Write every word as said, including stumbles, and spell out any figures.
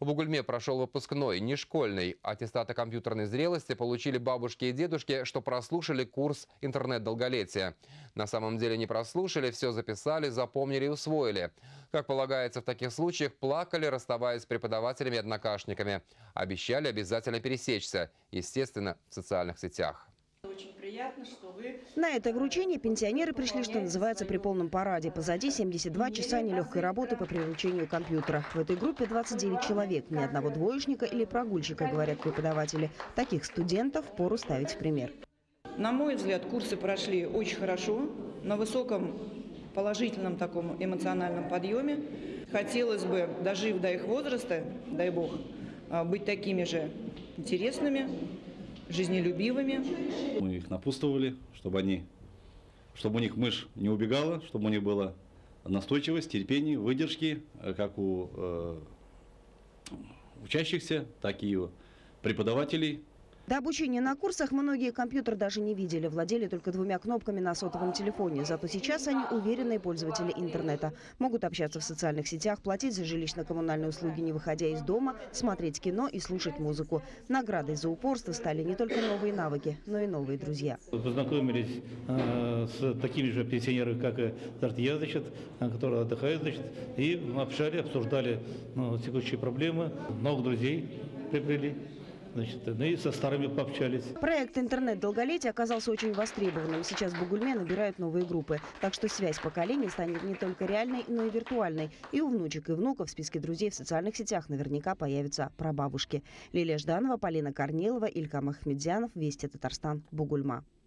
В Бугульме прошел выпускной, не школьный. Аттестаты компьютерной зрелости получили бабушки и дедушки, что прослушали курс интернет-долголетия. На самом деле не прослушали, все записали, запомнили и усвоили. Как полагается в таких случаях, плакали, расставаясь с преподавателями и однокашниками. Обещали обязательно пересечься, естественно, в социальных сетях. Очень приятно, что вы... На это вручение пенсионеры пришли, что называется, при полном параде. Позади семьдесят два часа нелегкой работы по приручению компьютера. В этой группе двадцать девять человек. Ни одного двоечника или прогульщика, говорят преподаватели. Таких студентов впору ставить в пример. На мой взгляд, курсы прошли очень хорошо, на высоком положительном таком эмоциональном подъеме. Хотелось бы, дожив до их возраста, дай бог, быть такими же интересными, жизнелюбивыми. Мы их напутствовали, чтобы они, чтобы у них мышь не убегала, чтобы у них была настойчивость, терпение, выдержки, как у э, учащихся, так и у преподавателей. До обучения на курсах многие компьютер даже не видели, владели только двумя кнопками на сотовом телефоне. Зато сейчас они уверенные пользователи интернета. Могут общаться в социальных сетях, платить за жилищно-коммунальные услуги, не выходя из дома, смотреть кино и слушать музыку. Наградой за упорство стали не только новые навыки, но и новые друзья. Познакомились э, с такими же пенсионерами, как и я, значит, которые отдыхают, значит, и общали, обсуждали ну, текущие проблемы, новых друзей приобрели. Значит, ну и со старыми пообщались. Проект интернет-долголетия оказался очень востребованным. Сейчас в Бугульме набирают новые группы. Так что связь поколений станет не только реальной, но и виртуальной. И у внучек и внуков в списке друзей в социальных сетях наверняка появятся прабабушки. Лилия Жданова, Полина Корнилова, Илька Махмедзянов. Вести Татарстан. Бугульма.